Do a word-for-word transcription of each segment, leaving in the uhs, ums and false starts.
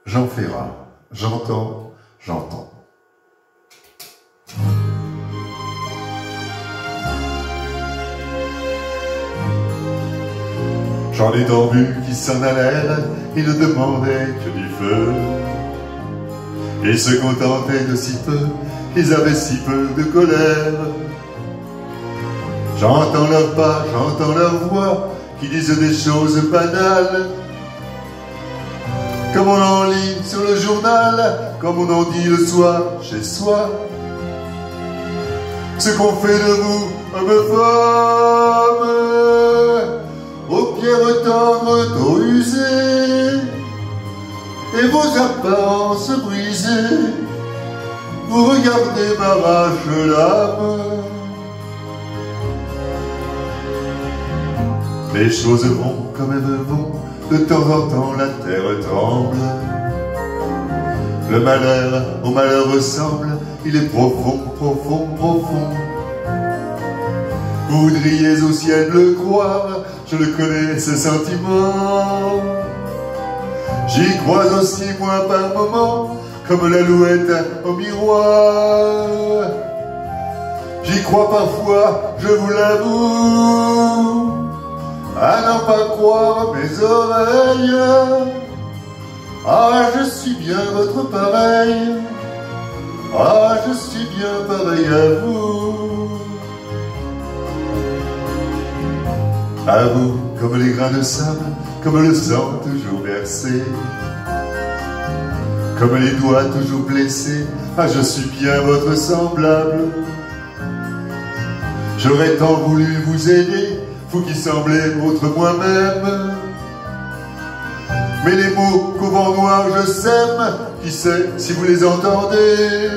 Jean Ferrat, j'entends, j'entends. J'en ai tant vu qui s'en allèrent, ils ne demandaient que du feu. Ils se contentaient de si peu, ils avaient si peu de colère. J'entends leurs pas, j'entends leur voix, qui disent des choses banales, comme on en lit sur le journal, comme on en dit le soir chez soi. Ce qu'on fait de vous, hommes-femmes, aux pierres tendres, tôt usées, et vos apparences brisées, vous regardez m'arrache l'âme. Les choses vont comme elles vont, de temps en temps la terre tremble. Le malheur au malheur ressemble, il est profond, profond, profond. Vous voudriez au ciel le croire, je le connais ce sentiment. J'y crois aussi moi par moments, comme l'alouette au miroir. J'y crois parfois, je vous l'avoue, à n'en pas croire mes oreilles. Ah, je suis bien votre pareil, ah, je suis bien pareil à vous. À vous, comme les grains de sable, comme le sang toujours versé, comme les doigts toujours blessés, ah, je suis bien votre semblable. J'aurais tant voulu vous aider, vous qui semblez autre moi-même. Mais les mots qu'au vent noir je sème, qui sait si vous les entendez?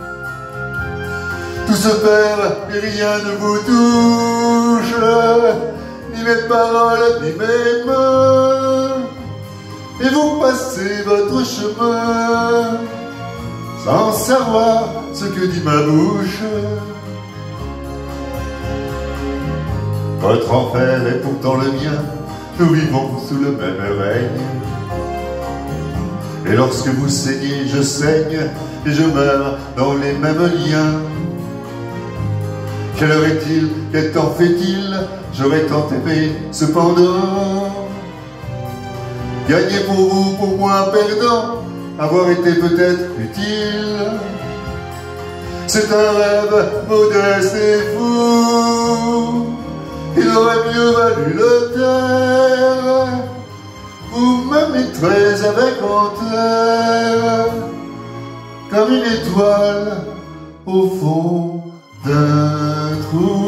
Tout se perd et rien ne vous touche, ni mes paroles, ni mes mains. Et vous passez votre chemin, sans savoir ce que dit ma bouche. Votre enfer est pourtant le mien, nous vivons sous le même règne. Et lorsque vous saignez, je saigne, et je meurs dans les mêmes liens. Quelle heure est-il, quel temps fait-il? J'aurais tant aimé, cependant, gagner pour vous, pour moi perdant, avoir été peut-être utile. C'est un rêve modeste et fou, il aurait mieux valu le taire. Vous me mettrez avec en terre, comme une étoile au fond d'un trou.